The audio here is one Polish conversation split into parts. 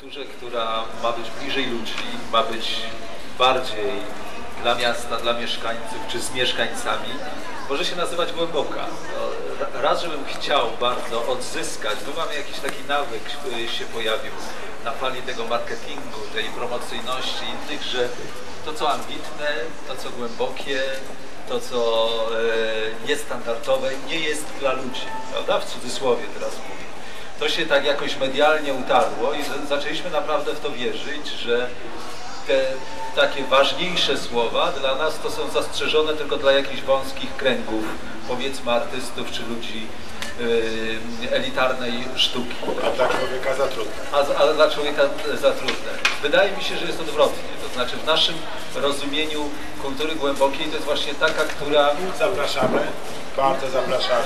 architekturze, która ma być bliżej ludzi, ma być bardziej dla miasta, dla mieszkańców czy z mieszkańcami, może się nazywać głęboka. No, raz, żebym chciał bardzo odzyskać, bo mamy jakiś taki nawyk się pojawił na fali tego marketingu, tej promocyjności innych, że to co ambitne, to co głębokie, to co niestandardowe nie jest dla ludzi, prawda? W cudzysłowie teraz mówię. To się tak jakoś medialnie utarło i zaczęliśmy naprawdę w to wierzyć, że te takie ważniejsze słowa dla nas to są zastrzeżone tylko dla jakichś wąskich kręgów, powiedzmy artystów czy ludzi elitarnej sztuki. A dla człowieka za trudne. A dla człowieka za trudne. Wydaje mi się, że jest odwrotnie. To znaczy w naszym rozumieniu kultury głębokiej to jest właśnie taka, która... Zapraszamy, bardzo zapraszamy.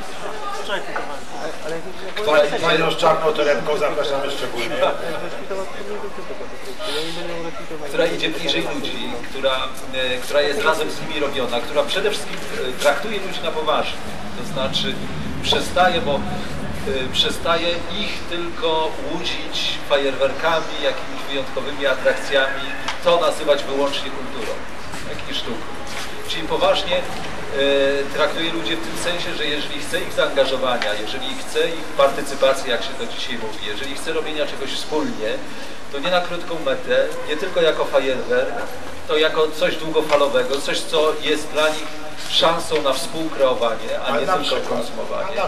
Fajną z czarną torebką zapraszamy szczególnie. Która idzie bliżej ludzi, która jest razem z nimi robiona, która przede wszystkim traktuje ludzi na poważnie. To znaczy przestaje ich tylko łudzić fajerwerkami, jakimiś wyjątkowymi atrakcjami, to nazywać wyłącznie kulturą, jak i sztuką. Czyli poważnie traktuje ludzi w tym sensie, że jeżeli chce ich zaangażowania, jeżeli chce ich partycypacji, jak się to dzisiaj mówi, jeżeli chce robienia czegoś wspólnie, to nie na krótką metę, nie tylko jako fajerwerk, to jako coś długofalowego, coś, co jest dla nich szansą na współkreowanie, a nie tylko konsumowanie.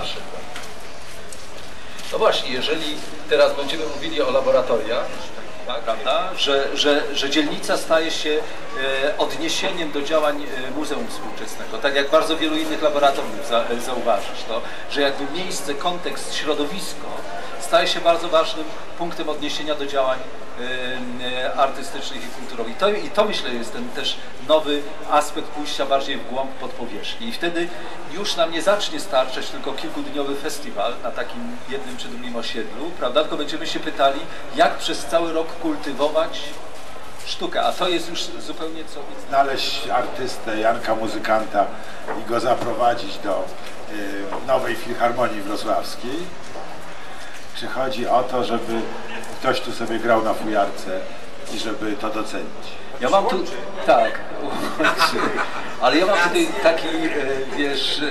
No właśnie, jeżeli teraz będziemy mówili o laboratoriach, tak, prawda? Że dzielnica staje się odniesieniem do działań Muzeum Współczesnego, tak jak bardzo wielu innych laboratoriów zauważysz, to, że jakby miejsce, kontekst, środowisko staje się bardzo ważnym punktem odniesienia do działań artystycznych i kulturowych. I to myślę jest ten też nowy aspekt pójścia bardziej w głąb pod powierzchnię. I wtedy już nam nie zacznie starczać tylko kilkudniowy festiwal na takim jednym czy drugim osiedlu, prawda? Tylko będziemy się pytali, jak przez cały rok kultywować sztukę, a to jest już zupełnie co innego. Znaleźć artystę, Janka muzykanta i go zaprowadzić do nowej Filharmonii Wrocławskiej. Czy chodzi o to, żeby ktoś tu sobie grał na fujarce i żeby to docenić? Ja mam tu, tak, ale ja mam tutaj taki, wiesz,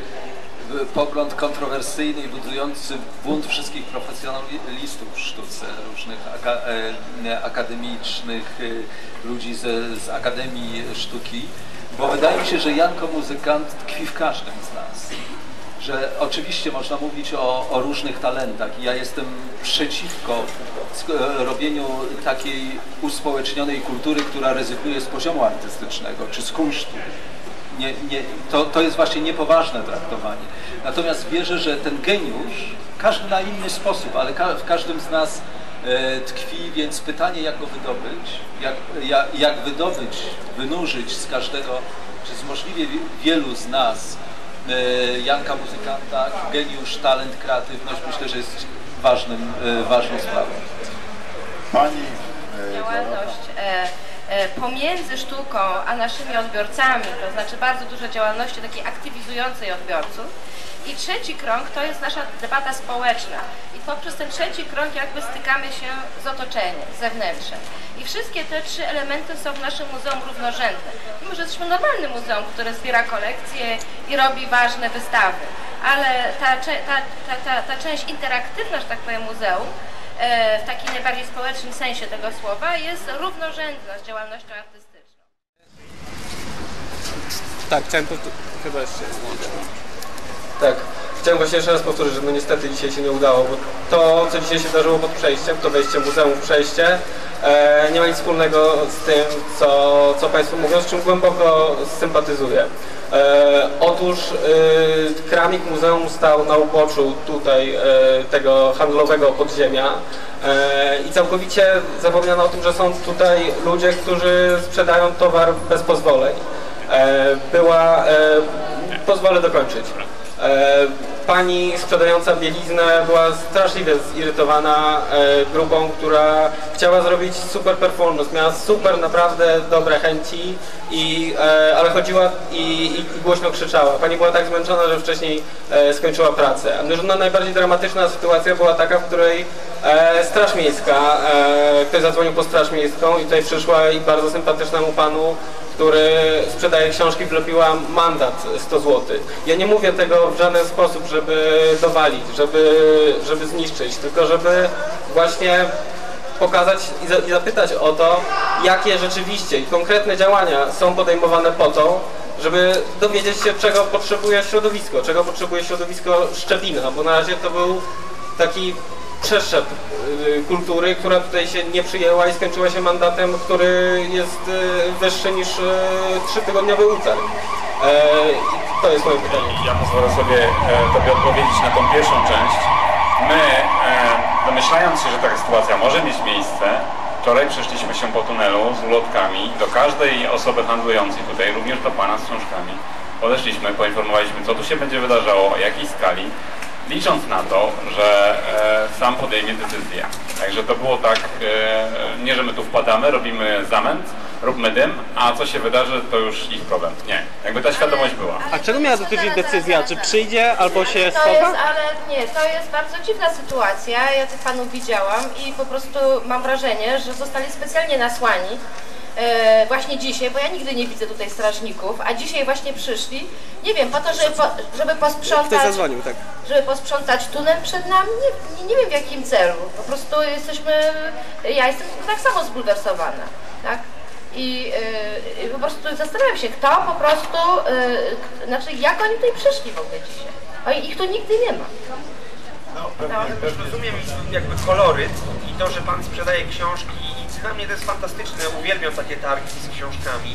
pogląd kontrowersyjny i budujący bunt wszystkich profesjonalistów w sztuce, różnych akademicznych ludzi z Akademii Sztuki, bo wydaje mi się, że Janko muzykant tkwi w każdym z nas. Że oczywiście można mówić o różnych talentach i ja jestem przeciwko robieniu takiej uspołecznionej kultury, która rezygnuje z poziomu artystycznego czy z kunsztu. To jest właśnie niepoważne traktowanie. Natomiast wierzę, że ten geniusz, każdy na inny sposób, ale w każdym z nas tkwi, więc pytanie, jak go wydobyć, jak wydobyć, wynurzyć z każdego, czy z możliwie wielu z nas Janka muzykanta, geniusz, talent, kreatywność, myślę, że jest ważną sprawą. Pani działalność pomiędzy sztuką a naszymi odbiorcami, to znaczy bardzo dużo działalności takiej aktywizującej odbiorców. I trzeci krąg to jest nasza debata społeczna. I poprzez ten trzeci krąg jakby stykamy się z otoczeniem, z zewnętrzem. I wszystkie te trzy elementy są w naszym muzeum równorzędne. Mimo, że jesteśmy normalnym muzeum, które zbiera kolekcje i robi ważne wystawy. Ale ta część interaktywna, że tak powiem, muzeum, w takim najbardziej społecznym sensie tego słowa, jest równorzędna z działalnością artystyczną. Tak, chciałem chyba jeszcze. Tak, chciałem właśnie jeszcze raz powtórzyć, że no niestety dzisiaj się nie udało, bo to, co dzisiaj się wydarzyło pod przejściem, to wejście muzeum w przejście, nie ma nic wspólnego z tym, co Państwo mówią, z czym głęboko sympatyzuję. Otóż keramik muzeum stał na uboczu tutaj tego handlowego podziemia i całkowicie zapomniano o tym, że są tutaj ludzie, którzy sprzedają towar bez pozwoleń. Pozwolę dokończyć. Pani sprzedająca bieliznę była straszliwie zirytowana grupą, która chciała zrobić super performance, miała super naprawdę dobre chęci, ale chodziła i głośno krzyczała. Pani była tak zmęczona, że wcześniej skończyła pracę. No, najbardziej dramatyczna sytuacja była taka, w której Straż Miejska, ktoś zadzwonił po Straż Miejską i tutaj przyszła i bardzo sympatycznemu panu, który sprzedaje książki, wlepiła mandat 100 zł. Ja nie mówię tego w żaden sposób, żeby dowalić, żeby zniszczyć, tylko żeby właśnie pokazać i zapytać o to, jakie rzeczywiście i konkretne działania są podejmowane po to, żeby dowiedzieć się, czego potrzebuje środowisko Szczepina, bo na razie to był taki przeszczep kultury, która tutaj się nie przyjęła i skończyła się mandatem, który jest wyższy niż 3-tygodniowy utarg. To jest moje pytanie. Ja pozwolę sobie Tobie odpowiedzieć na tą pierwszą część. My, domyślając się, że taka sytuacja może mieć miejsce, wczoraj przeszliśmy się po tunelu z ulotkami do każdej osoby handlującej tutaj, również do Pana z książkami. Podeszliśmy, poinformowaliśmy, co tu się będzie wydarzało, o jakiej skali, licząc na to, że sam podejmie decyzję. Także to było tak, nie że my tu wpadamy, robimy zamęt, róbmy dym, a co się wydarzy, to już ich problem. Nie, jakby ta świadomość była. A czego miała dotyczyć decyzja? Czy przyjdzie albo się To schowa? jest, ale nie, to jest bardzo dziwna sytuacja. Ja tych panów widziałam i po prostu mam wrażenie, że zostali specjalnie nasłani właśnie dzisiaj, bo ja nigdy nie widzę tutaj strażników, a dzisiaj właśnie przyszli, nie wiem, po to, żeby posprzątać, Ktoś zadzwonił, tak. żeby posprzątać tunel przed nami, nie wiem w jakim celu, po prostu ja jestem tak samo zbulwersowana, tak? I po prostu zastanawiam się, kto po prostu, znaczy jak oni tutaj przyszli w ogóle dzisiaj, ich tu nigdy nie ma. Też rozumiem jakby koloryt i to, że Pan sprzedaje książki i dla mnie to jest fantastyczne, uwielbiam takie targi z książkami,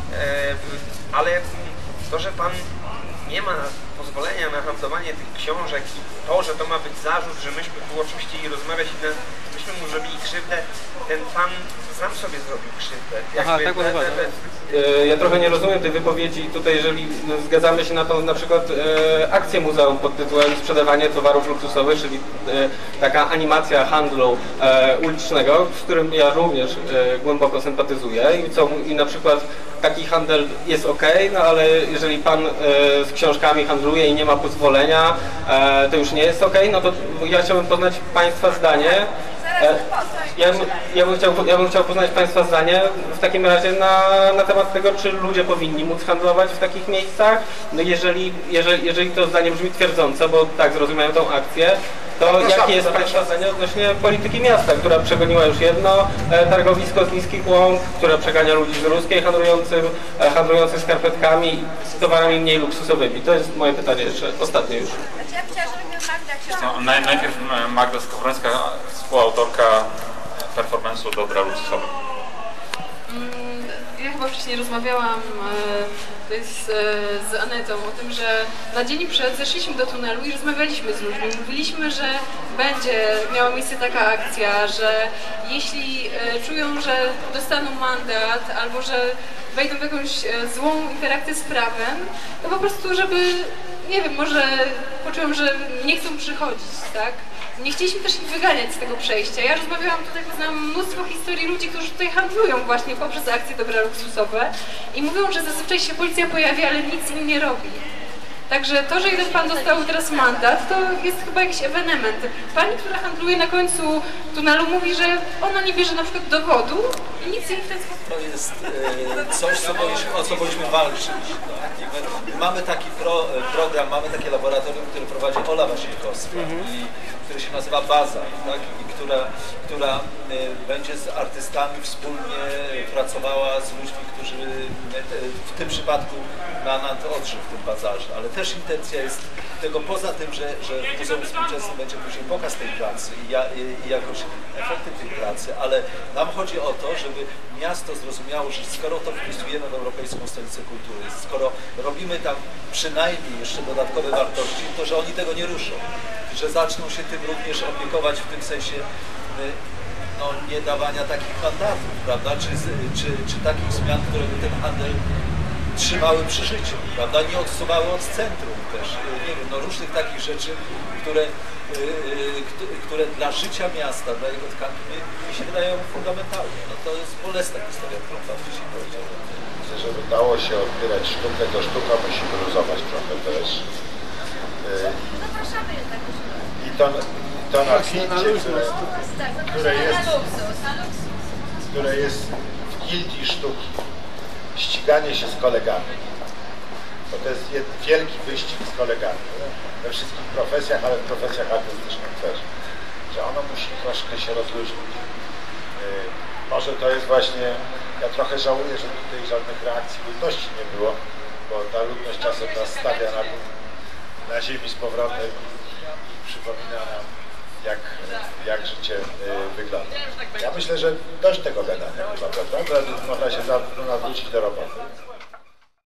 ale to, że Pan nie ma pozwolenia na handlowanie tych książek i to, że to ma być zarzut, że myśmy tu oczywiście i rozmawiać i myśmy mu zrobili krzywdę, ten Pan sam sobie zrobił krzywdę. Aha, tak ja trochę nie rozumiem tej wypowiedzi tutaj, jeżeli zgadzamy się na tą na przykład akcję muzeum pod tytułem sprzedawanie towarów luksusowych, czyli taka animacja handlu ulicznego, z którym ja również głęboko sympatyzuję i na przykład taki handel jest ok, no ale jeżeli pan z książkami handluje i nie ma pozwolenia, to już nie jest ok, no to ja chciałbym poznać Państwa zdanie. Ja bym chciał poznać Państwa zdanie w takim razie na temat tego, czy ludzie powinni móc handlować w takich miejscach. No jeżeli to zdanie brzmi twierdząco, bo tak zrozumiałem tą akcję, to jakie jest Państwa zdanie odnośnie polityki miasta, która przegoniła już jedno targowisko z Niskich Łąk, która przegania ludzi z Ruskiej handlujących skarpetkami z towarami mniej luksusowymi? To jest moje pytanie jeszcze, ostatnie już. Ja chciałam, żeby Magda No, najpierw Magda Skowrońska, współautorka performance'u Dobra luksusowe. Ja chyba wcześniej rozmawiałam z Anetą o tym, że na dzień przed zeszliśmy do tunelu i rozmawialiśmy z ludźmi. Mówiliśmy, że będzie miała miejsce taka akcja, że jeśli czują, że dostaną mandat albo że wejdą w jakąś złą interakcję z prawem, to po prostu, żeby, nie wiem, może poczułem, że nie chcą przychodzić, tak? Nie chcieliśmy też ich wyganiać z tego przejścia. Ja rozmawiałam tutaj, poznałam mnóstwo historii ludzi, którzy tutaj handlują właśnie poprzez akcje dobra luksusowe i mówią, że zazwyczaj się policja pojawia, ale nic im nie robi. Także to, że jeden pan dostał teraz mandat, to jest chyba jakiś ewenement. Pani, która handluje na końcu tunelu, mówi, że ona nie bierze na przykład dowodu i nic jej w ten sposób... To jest coś, o co powinniśmy walczyć. Mamy taki program, mamy takie laboratorium, które prowadzi Ola Wasienkowska i który się nazywa Baza, tak? I która będzie z artystami wspólnie pracowała z ludźmi, którzy w tym przypadku na odżyw w tym bazarze, ale też intencja jest tego poza tym, że w Muzeum Współczesnym będzie później pokaz tej pracy i jakoś efekty tej pracy, ale nam chodzi o to, żeby miasto zrozumiało, że skoro to wpisujemy w Europejską Stolicę Kultury, skoro robimy tam przynajmniej jeszcze dodatkowe wartości, to że oni tego nie ruszą, że zaczną się tym również opiekować w tym sensie no, nie dawania takich mandatów, prawda, czy takich zmian, które by ten handel trzymały przy życiu, prawda? Nie odsuwały od centrum też, nie wiem, no różnych takich rzeczy, które dla życia miasta, dla jego tkanki mi się wydają fundamentalne. No to jest bolesna historia, którą Pan wcześniej powiedział. Myślę, że udało się odbierać sztukę, to sztuka musi wyluzować trochę też. Zapraszamy jednak do szkoły. I to napięcie, które jest w gildii sztuki, ściganie się z kolegami, bo to jest wielki wyścig z kolegami, we wszystkich profesjach, ale w profesjach artystycznych też, że ono musi troszkę się rozluźnić. Może to jest właśnie, ja trochę żałuję, że tutaj żadnych reakcji ludności nie było, bo ta ludność czasem nas stawia na ziemi z powrotem i przypomina nam, jak życie wygląda. Ja myślę, że dość tego gadania chyba, prawda? Można się nawrócić do roboty.